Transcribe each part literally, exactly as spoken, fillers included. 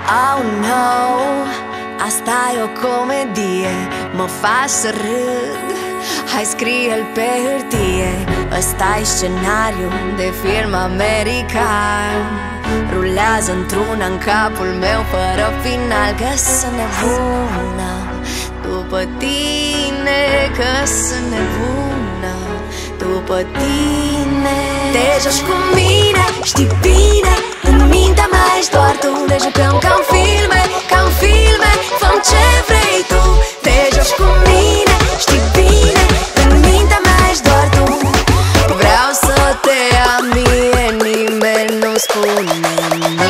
Oh no, asta e o comedie, mă faci să râd. Hai, scrie-l pe hârtie, ăsta-i scenariu de film american. Rulează într-una în capul meu fără final. Că sunt nebună după tine, că sunt nebună după tine. Te joci cu mine, știi bine, în mintea mea ești doar tu. Ne jucăm ca în filme, ca în filme, făm ce vrei tu. Te joci cu mine, știi bine, în mintea mea ești doar tu. Vreau să te am mie, nimeni nu spune nu.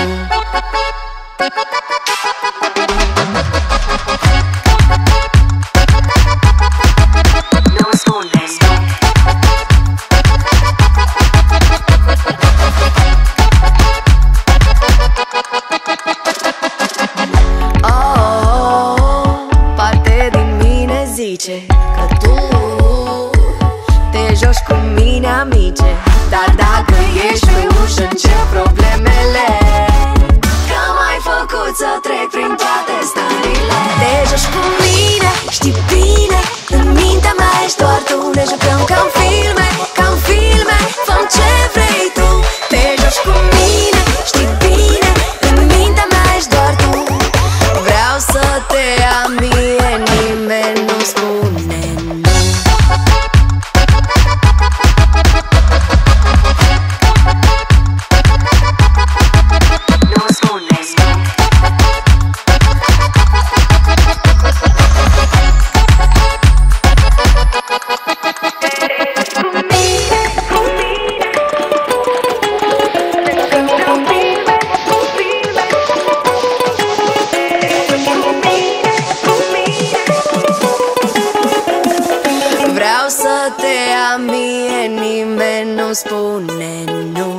Că tu te joci cu mine, amice. Dar dacă ești pe ușă, încep problemele. Că m-ai făcut să trec prin toate stările. Te joci cu mine, știi bine, în mintea mea ești doar tu. Ne jucăm ca în filme, ca în filme, făm ce vrei tu. Te joci cu mine, știi bine, în mintea mea ești doar tu. Vreau să te am mie, nimeni nu spune nu. Nu spune nu. Vreau să te am mie, nimeni nu spune nu.